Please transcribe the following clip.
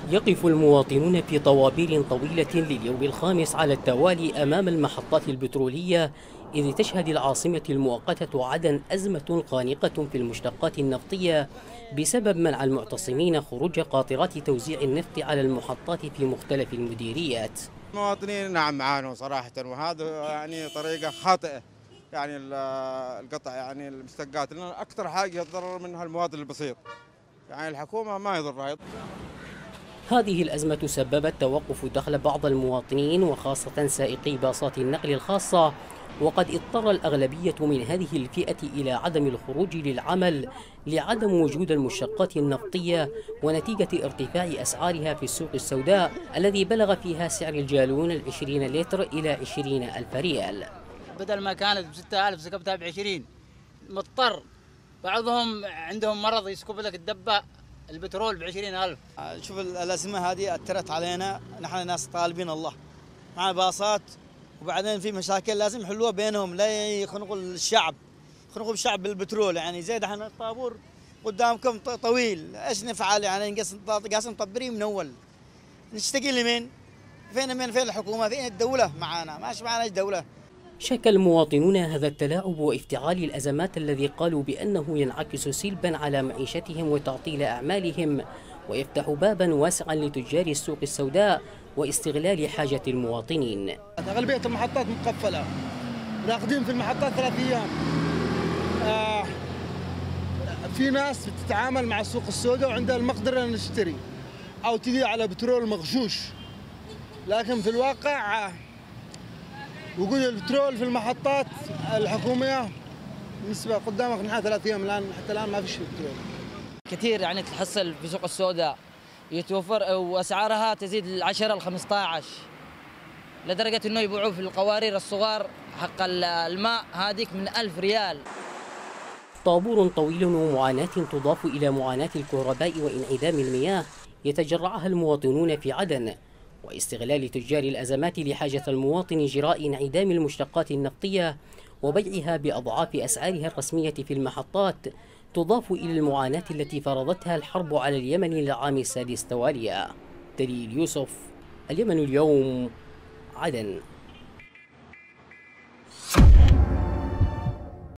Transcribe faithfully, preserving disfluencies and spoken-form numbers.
يقف المواطنون في طوابير طويلة لليوم الخامس على التوالي أمام المحطات البترولية، إذ تشهد العاصمة المؤقتة عدن أزمة خانقة في المشتقات النفطية بسبب منع المعتصمين خروج قاطرات توزيع النفط على المحطات في مختلف المديريات. المواطنين نعم معانوا صراحة، وهذا يعني طريقة خاطئة، يعني القطع يعني المشتقات، لأن أكثر حاجة يتضرر منها المواطن البسيط، يعني الحكومة ما يضرها. هذه الأزمة سببت توقف دخل بعض المواطنين وخاصة سائقي باصات النقل الخاصة، وقد اضطر الأغلبية من هذه الفئة إلى عدم الخروج للعمل لعدم وجود المشتقات النفطية ونتيجة ارتفاع أسعارها في السوق السوداء الذي بلغ فيها سعر الجالون العشرين لتر إلى عشرين ألف ريال. بدل ما كانت بستة آلاف سكبتها بعشرين، مضطر. بعضهم عندهم مرض يسكب لك الدبة البترول بعشرين ألف. شوف الأزمة هذه أثرت علينا، نحن ناس طالبين الله مع باصات، وبعدين في مشاكل لازم يحلوها بينهم، لا يخنقوا الشعب، يخنقوا الشعب بالبترول. يعني زي دحين الطابور قدامكم طويل، ايش نفعل؟ يعني قاسم مطبرين من اول، نشتكي لمين؟ فين من فين الحكومة؟ فين الدولة معانا؟ ماشي معانا الدولة. شكى المواطنون هذا التلاعب وافتعال الأزمات الذي قالوا بأنه ينعكس سلبا على معيشتهم وتعطيل أعمالهم، ويفتح بابا واسعا لتجار السوق السوداء واستغلال حاجة المواطنين. أغلبية المحطات مقفلة، راقدين في المحطات ثلاث أيام. آه في ناس بتتعامل مع السوق السوداء وعندها المقدرة أن نشتري أو تبيع على بترول مغشوش، لكن في الواقع وجود البترول في المحطات الحكومية بالنسبة قدامك نحن ثلاث أيام الآن، حتى الآن ما فيش بترول كثير يعني تحصل في سوق السوداء يتوفر، وأسعارها تزيد العشرة الخمسة عشر لدرجة إنه يبيعوه في القوارير الصغار حق الماء هذيك من ألف ريال. طابور طويل ومعاناة تضاف إلى معاناة الكهرباء وانعدام المياه يتجرعها المواطنون في عدن، واستغلال تجار الأزمات لحاجة المواطن جراء انعدام المشتقات النفطية وبيعها بأضعاف أسعارها الرسمية في المحطات، تضاف إلى المعاناة التي فرضتها الحرب على اليمن للعام السادس تواليا. دليل يوسف، اليمن اليوم، عدن.